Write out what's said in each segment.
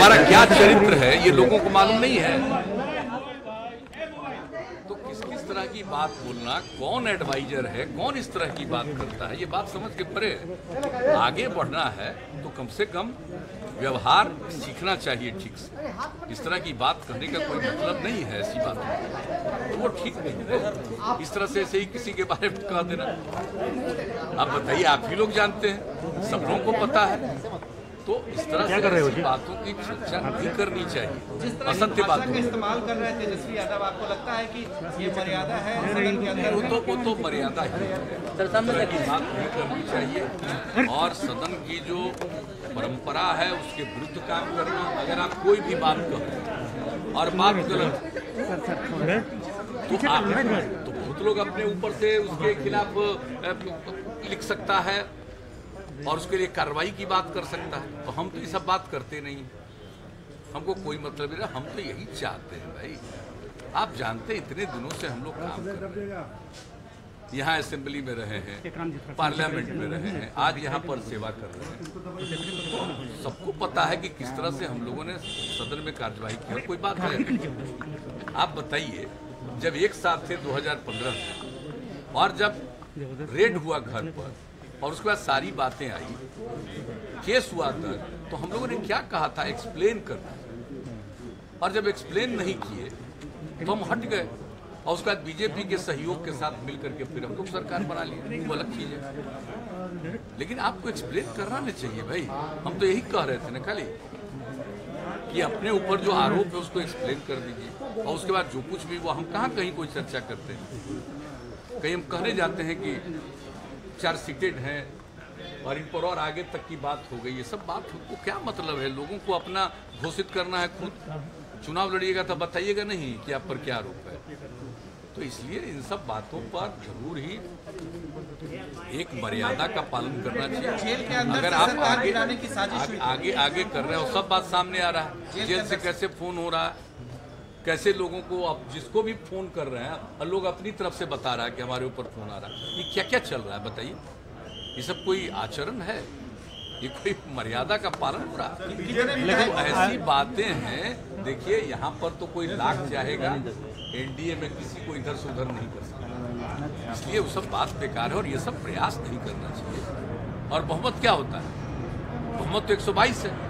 हमारा क्या चरित्र है ये लोगों को मालूम नहीं है। तो किस किस तरह की बात बोलना, कौन एडवाइजर है, कौन इस तरह की बात करता है, ये बात समझ के परे। आगे बढ़ना है तो कम से कम व्यवहार सीखना चाहिए ठीक से। इस तरह की बात कहने का कोई मतलब नहीं है, ऐसी बात तो वो ठीक नहीं है। इस तरह से ऐसे ही किसी के बारे में कह देना। आप बताइए, आप ही लोग जानते हैं, सब लोगों को पता है। तो इस तरह से ऐसी बातों की चर्चा नहीं करनी चाहिए। असत्य बातों का इस्तेमाल कर रहे हैं तेजस्वी यादव, आपको लगता है कि ये मर्यादा है सदन के अंदर? वो तो मर्यादा ही है, की बात नहीं करनी चाहिए। और सदन की जो परंपरा है उसके विरुद्ध काम करना। अगर आप कोई भी बात करो और बात गलत तो बहुत लोग अपने ऊपर से उसके खिलाफ लिख सकता है और उसके लिए कार्रवाई की बात कर सकता है। तो हम तो ये सब बात करते नहीं, हमको कोई मतलब नहीं। हम तो यही चाहते हैं भाई, आप जानते हैं इतने दिनों से हम लोग काम कर रहे हैं, यहाँ असेंबली में रहे हैं, पार्लियामेंट में रहे हैं, आज यहाँ पर सेवा कर रहे हैं। सबको पता है कि किस तरह से हम लोगों ने सदन में कार्यवाही की। कोई बात है, आप बताइए, जब एक साथ थे 2015 में और जब रेड हुआ घर पर और उसके बाद सारी बातें आई, केस हुआ तक, तो हम लोगों ने क्या कहा था, एक्सप्लेन करना। और जब एक्सप्लेन नहीं किए तो हम हट गए और उसके बाद बीजेपी के सहयोग के साथ मिलकर के फिर हम लोग सरकार बना ली। वो अलग चीज है, लेकिन आपको एक्सप्लेन करना नहीं चाहिए भाई। हम तो यही कह रहे थे ना खाली कि अपने ऊपर जो आरोप है उसको एक्सप्लेन कर दीजिए और उसके बाद जो कुछ भी वो, हम कहाँ कहीं कोई चर्चा करते हैं। कहीं हम कहने जाते हैं कि चार्जशीटेड हैं और इन पर और आगे तक की बात हो गई। ये सब बात को क्या मतलब है? लोगों को अपना घोषित करना है, खुद चुनाव लड़िएगा तो बताइएगा नहीं कि आप पर क्या आरोप है। तो इसलिए इन सब बातों पर जरूर ही एक मर्यादा का पालन करना चाहिए। अगर आप आगे कर रहे हो, सब बात सामने आ रहा है, जेल से कैसे फोन हो रहा है, कैसे लोगों को, अब जिसको भी फोन कर रहे हैं और लोग अपनी तरफ से बता रहा है कि हमारे ऊपर फोन आ रहा है। ये क्या क्या चल रहा है बताइए? ये सब कोई आचरण है? ये कोई मर्यादा का पालन हो रहा है? लेकिन ऐसी बातें हैं, देखिए यहाँ पर तो कोई लाख चाहेगा, एनडीए में किसी को इधर से उधर नहीं कर सकता। इसलिए वो सब बात बेकार है और ये सब प्रयास नहीं करना चाहिए। और बहुमत क्या होता है? बहुमत तो 122 है,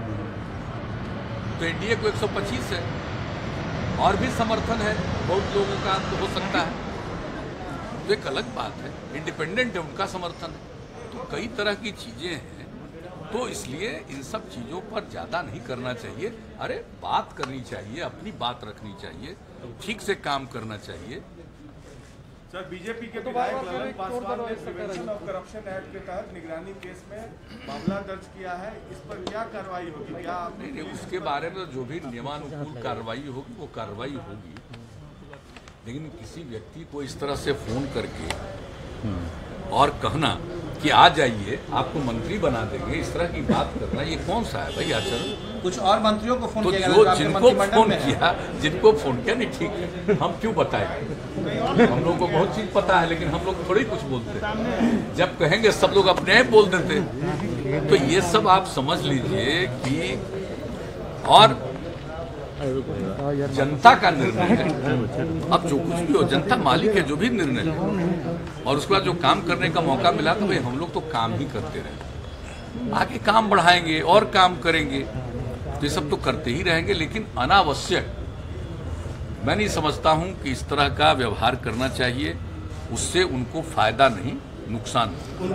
तो एनडीए को 125 है और भी समर्थन है बहुत लोगों का तो हो सकता है, तो एक अलग बात है। इंडिपेंडेंट है, उनका समर्थन है। तो कई तरह की चीजें हैं, तो इसलिए इन सब चीजों पर ज्यादा नहीं करना चाहिए। अरे बात करनी चाहिए, अपनी बात रखनी चाहिए, ठीक से काम करना चाहिए। सर, बीजेपी के विधायक ललन पासवान ने प्रिवेंशन ऑफ करप्शन एक्ट के तहत निगरानी केस में मामला दर्ज किया है, इस पर क्या कार्रवाई होगी? क्या नहीं, उसके बारे में जो भी नियमानुकूल कार्रवाई होगी वो कार्रवाई होगी, लेकिन किसी व्यक्ति को इस तरह से फोन करके और कहना कि आ जाइए आपको मंत्री बना देंगे, इस तरह की बात करना, ये कौन सा है भाई आचरण? कुछ और मंत्रियों को फोन तो किया जो जिनको फोन किया नहीं, ठीक है, हम क्यों बताएंगे? हम लोग को बहुत चीज पता है, लेकिन हम लोग थोड़ी कुछ बोलते हैं। जब कहेंगे सब लोग अपने आप बोल देते। तो ये सब आप समझ लीजिए कि और जनता का निर्णय है। अब जो कुछ भी हो, जनता मालिक है, जो भी निर्णय है। और उसके बाद जो काम करने का मौका मिला तो भाई हम लोग तो काम ही करते रहे, आगे काम बढ़ाएंगे और काम करेंगे, तो ये सब तो करते ही रहेंगे। लेकिन अनावश्यक मैं नहीं समझता हूं कि इस तरह का व्यवहार करना चाहिए, उससे उनको फायदा नहीं, नुकसान।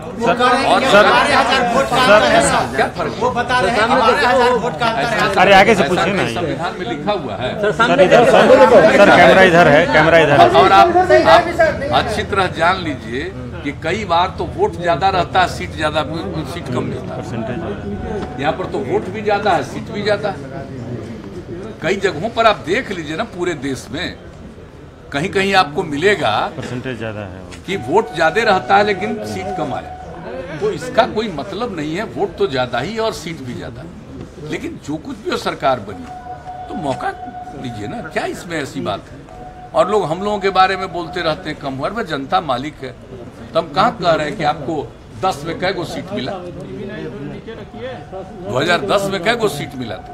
अरे आगे से पूछिए ना, संविधान में लिखा हुआ है। सर कैमरा इधर है, कैमरा इधर है। और आप अच्छी तरह जान लीजिए कि कई बार तो वोट ज्यादा रहता है, सीट ज्यादा, सीट कम मिलता है। यहाँ पर तो वोट भी ज्यादा है, सीट भी ज्यादा है। कई जगहों पर आप देख लीजिए ना, पूरे देश में कहीं कहीं आपको मिलेगा परसेंटेज ज्यादा है कि वोट ज्यादा रहता है लेकिन सीट कम आया। तो इसका कोई मतलब नहीं है, वोट तो ज्यादा ही और सीट भी ज्यादा। लेकिन जो कुछ भी हो सरकार बनी तो मौका लीजिए ना, क्या इसमें ऐसी बात है? और लोग हम लोगों के बारे में बोलते रहते हैं कम हुआ, वह जनता मालिक है। तो हम कहाँ कह रहे हैं कि आपको 10 में कै गो सीट मिला? 2010 में कै गो सीट मिला था?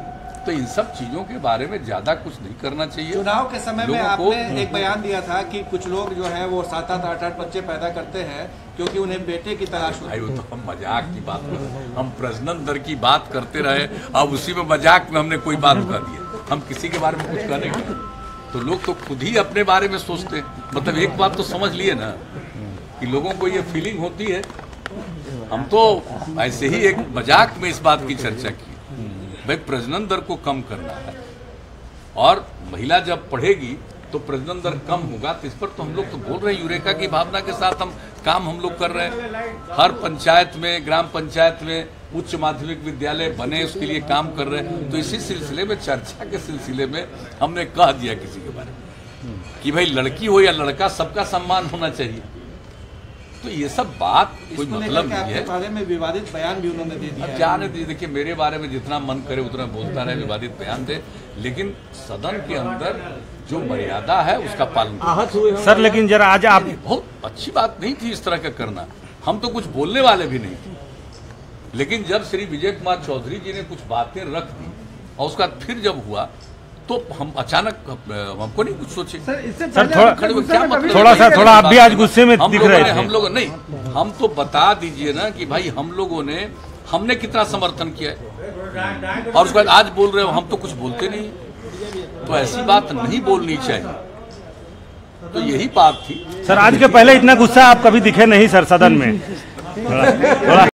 तो इन सब चीजों के बारे में ज्यादा कुछ नहीं करना चाहिए। चुनाव के समय में लोगों को आपने एक बयान दिया था कि कुछ लोग जो है वो 7-7, 8-8 बच्चे पैदा करते हैं क्योंकि उन्हें बेटे की तलाश होती भाई वो तो हम मजाक की बात कर रहे हैं, हम प्रजनन दर की बात करते रहे, अब उसी में मजाक में हमने कोई बात कर दी। हम किसी के बारे में कुछ कहने के तो लोग तो खुद ही अपने बारे में सोचते हैं। मतलब एक बात तो समझ लिए ना कि लोगों को ये फीलिंग होती है। हम तो ऐसे ही एक मजाक में इस बात की चर्चा की, भाई प्रजनन दर को कम करना है और महिला जब पढ़ेगी तो प्रजनन दर कम होगा। तो इस पर तो हम लोग तो बोल रहे हैं, यूरेका की भावना के साथ हम लोग कर रहे हैं। हर पंचायत में, ग्राम पंचायत में उच्च माध्यमिक विद्यालय बने, उसके लिए काम कर रहे हैं। तो इसी सिलसिले में, चर्चा के सिलसिले में हमने कह दिया किसी के बारे में कि भाई लड़की हो या लड़का, सबका सम्मान होना चाहिए। तो ये सब बात कोई मतलब नहीं है। बारे में विवादित बयान भी उन्होंने दे दिया। अब जाने दीजिए, देखिए मेरे बारे में जितना मन करे उतना बोलता रहे, विवादित बयान दे, लेकिन सदन के अंदर जो मर्यादा है उसका पालन करें। सर लेकिन जरा आज आप, बहुत अच्छी बात नहीं थी इस तरह का करना। हम तो कुछ बोलने वाले भी नहीं थे, लेकिन जब श्री विजय कुमार चौधरी जी ने कुछ बातें रख दी और उसका फिर जब हुआ तो हम अचानक, हमको नहीं कुछ सोचे। सर थोड़ा आप भी आज गुस्से में दिख रहे थे। हम लोग नहीं, हम तो बता दीजिए ना कि भाई हम लोगों ने, हमने कितना समर्थन किया है और उसके बाद आज बोल रहे हो हम तो कुछ बोलते नहीं। तो ऐसी बात नहीं बोलनी चाहिए। तो यही बात थी सर। आज के पहले इतना गुस्सा आप कभी दिखे नहीं सर सदन में। थोड़ा